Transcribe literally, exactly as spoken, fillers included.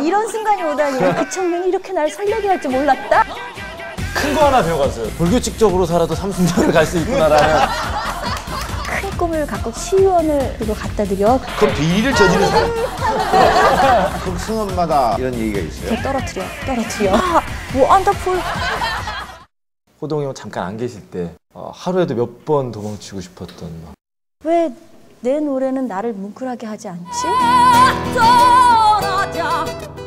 이런 순간이 오다니. 이창민이 이렇게 날 설레게 할 줄 몰랐다. 큰 거 하나 배워갔어요. 불규칙적으로 살아도 삼순절을 갈 수 있구나라는. 큰 꿈을 갖고 시의원을 그거 갖다 드려. 그럼 비리를 저지른 사람. 그 승원마다 이런 얘기가 있어요. 걔 떨어뜨려, 떨어뜨려. 아, 원더풀. 호동이 형 잠깐 안 계실 때 어, 하루에도 몇 번 도망치고 싶었던 막. 왜 내 노래는 나를 뭉클하게 하지 않지?